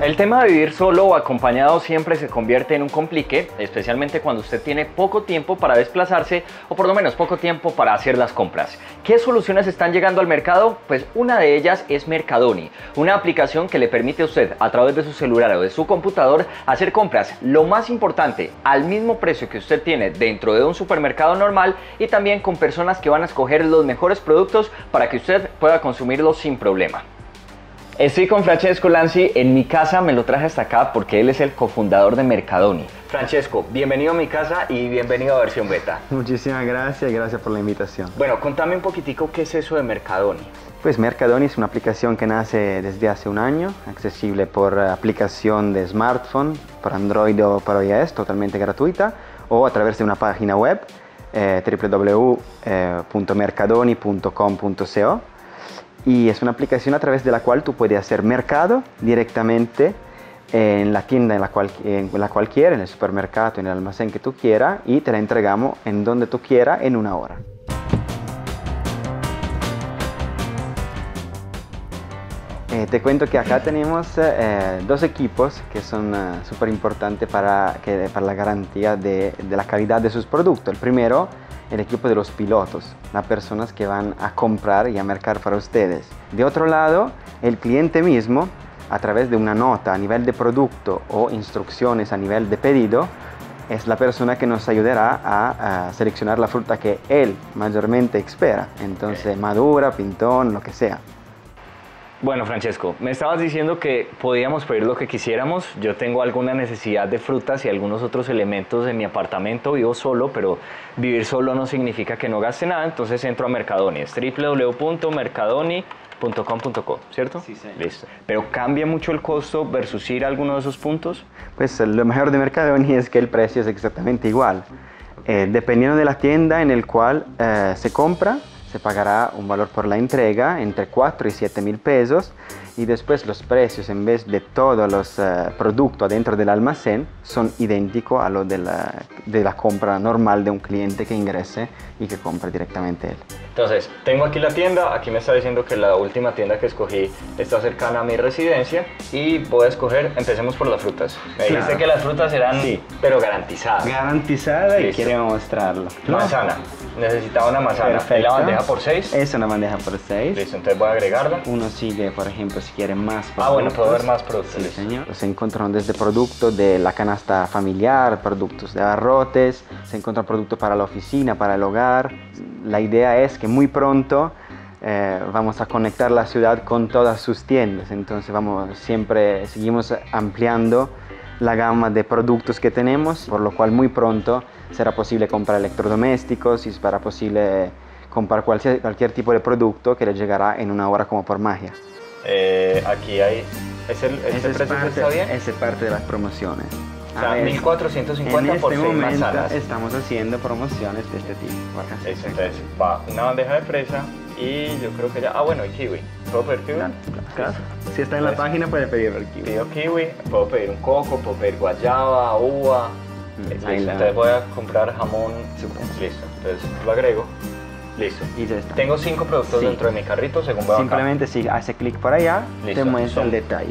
El tema de vivir solo o acompañado siempre se convierte en un complique, especialmente cuando usted tiene poco tiempo para desplazarse o por lo menos poco tiempo para hacer las compras. ¿Qué soluciones están llegando al mercado? Pues una de ellas es Mercadoni, una aplicación que le permite a usted a través de su celular o de su computador hacer compras, lo más importante, al mismo precio que usted tiene dentro de un supermercado normal y también con personas que van a escoger los mejores productos para que usted pueda consumirlos sin problema. Estoy con Francesco Lanzi en mi casa, me lo traje hasta acá porque él es el cofundador de Mercadoni. Francesco, bienvenido a mi casa y bienvenido a versión beta. Muchísimas gracias por la invitación. Bueno, contame un poquitico qué es eso de Mercadoni. Pues Mercadoni es una aplicación que nace desde hace un año, accesible por aplicación de smartphone, por Android o por iOS, totalmente gratuita, o a través de una página web, www.mercadoni.com.co. Y es una aplicación a través de la cual tú puedes hacer mercado directamente en la tienda en la cual quieras, en el supermercado, en el almacén que tú quieras, y te la entregamos en donde tú quieras en una hora. Te cuento que acá tenemos dos equipos que son súper importantes para la garantía de la calidad de sus productos. El primero, el equipo de los pilotos, las personas que van a comprar y a mercar para ustedes. De otro lado, el cliente mismo, a través de una nota a nivel de producto o instrucciones a nivel de pedido, es la persona que nos ayudará a seleccionar la fruta que él mayormente espera. Entonces, madura, pintón, lo que sea. Bueno, Francesco, me estabas diciendo que podíamos pedir lo que quisiéramos. Yo tengo alguna necesidad de frutas y algunos otros elementos en mi apartamento. Vivo solo, pero vivir solo no significa que no gaste nada. Entonces entro a Mercadoni. Es www.mercadoni.com.co, ¿cierto? Sí, sí. Listo. ¿Pero cambia mucho el costo versus ir a alguno de esos puntos? Pues lo mejor de Mercadoni es que el precio es exactamente igual. Dependiendo de la tienda en el cual se compra, se pagará un valor por la entrega entre 4 y 7 mil pesos, y después los precios, en vez de todos los productos adentro del almacén, son idénticos a los de la compra normal de un cliente que ingrese y que compra directamente él. Entonces, tengo aquí la tienda, aquí me está diciendo que la última tienda que escogí está cercana a mi residencia y voy a escoger, empecemos por las frutas. Me dijiste que las frutas eran, sí, pero garantizadas. Garantizada, y Listo. queremos mostrarlo. Manzana, necesitaba una manzana. Perfecto. ¿Y la bandeja por 6? Es una bandeja por 6. Listo, entonces voy a agregarla. Uno sigue, por ejemplo, si quiere más productos. Ah, bueno, puedo ver más productos. Sí, listo. señor. Se encuentran desde productos de la canasta familiar, productos de abarrotes, se encuentran productos para la oficina, para el hogar. La idea es que muy pronto vamos a conectar la ciudad con todas sus tiendas, entonces seguimos ampliando la gama de productos que tenemos, por lo cual muy pronto será posible comprar electrodomésticos y será posible comprar cualquier tipo de producto que le llegará en una hora como por magia. Aquí hay, ¿este precio está bien? Esa es parte de las promociones. O sea, 1.450 por 6 manzanas. Estamos haciendo promociones de este tipo. Listo, entonces va una bandeja de fresa y yo creo que ya... Ah, bueno, y kiwi. ¿Puedo pedir kiwi? Claro. Si está en la página puede pedir el kiwi. Pido kiwi, puedo pedir un coco, puedo pedir guayaba, uva. Listo, entonces voy a comprar jamón. Listo, entonces lo agrego. Listo. Y ya está. Tengo 5 productos dentro de mi carrito según veo Simplemente acá. si hace clic por allá, Listo. te muestra el detalle.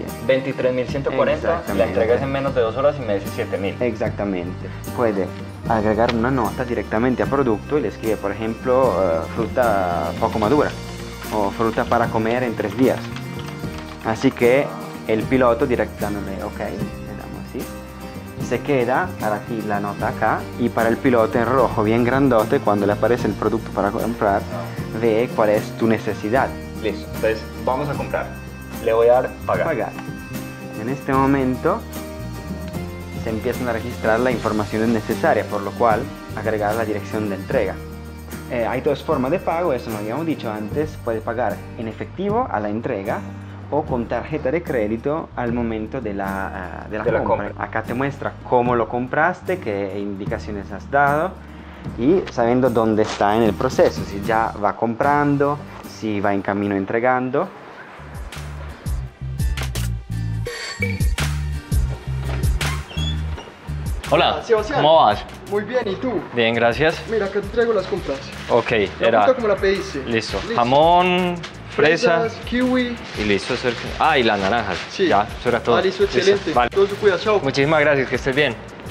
23.140, la entrega es en menos de 2 horas y me dice 7.000. Exactamente. Puede agregar una nota directamente a producto y le escribe, por ejemplo, fruta poco madura o fruta para comer en 3 días. Así que el piloto directamente, ok, le damos así. Se queda para ti la nota acá, y para el piloto en rojo bien grandote, cuando le aparece el producto para comprar, ve cuál es tu necesidad. Listo, entonces vamos a comprar. Le voy a dar pagar. En este momento se empiezan a registrar las informaciones necesarias, por lo cual agregar la dirección de entrega. Hay 2 formas de pago, eso lo habíamos dicho antes. Puede pagar en efectivo a la entrega o con tarjeta de crédito al momento de la compra. Acá te muestra cómo lo compraste, qué indicaciones has dado y sabiendo dónde está en el proceso, si ya va comprando, si va en camino entregando. Hola, Sebastián. ¿cómo vas? Muy bien, ¿y tú? Bien, gracias. Mira, acá te traigo las compras. Ok, La era... fruta como la pediste. Listo. Jamón, fresa. Fresas, kiwi. Y listo, eso es- y las naranjas. Sí. Ya, eso era todo. Ah, listo, excelente. Vale. Todo su cuida, chao. Muchísimas gracias, que estés bien.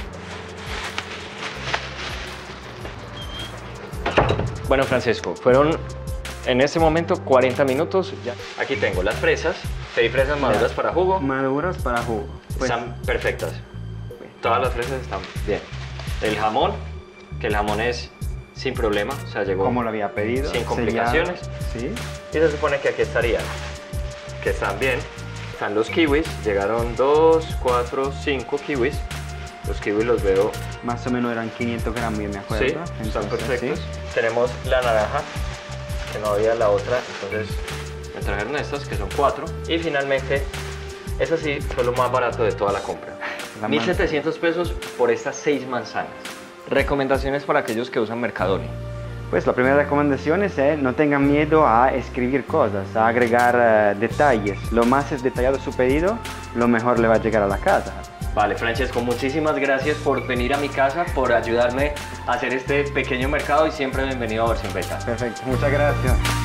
Bueno, Francesco, fueron en este momento 40 minutos. Ya. Aquí tengo las fresas. Pedí fresas maduras para jugo. Maduras para jugo. Pues, Están perfectas. Todas las fresas están bien. El jamón, que el jamón es sin problema, o sea, llegó como lo había pedido. sin complicaciones. Sí. Y se supone que aquí estarían, que están bien. Están los kiwis, llegaron 2, 4, 5 kiwis. Los kiwis los veo, Más o menos eran 500 gramos, yo me acuerdo. sí, están Entonces, perfectos. sí. Tenemos la naranja, que no había la otra, entonces me trajeron estas, que son 4. Y finalmente, esa sí fue lo más barato de toda la compra. La 1.700 pesos por estas 6 manzanas. Recomendaciones para aquellos que usan Mercadona. Pues la primera recomendación es no tengan miedo a escribir cosas, a agregar detalles. Lo más es detallado su pedido, lo mejor le va a llegar a la casa. Vale, Francesco, muchísimas gracias por venir a mi casa, por ayudarme a hacer este pequeño mercado y siempre bienvenido a Versión Beta. Perfecto, muchas gracias.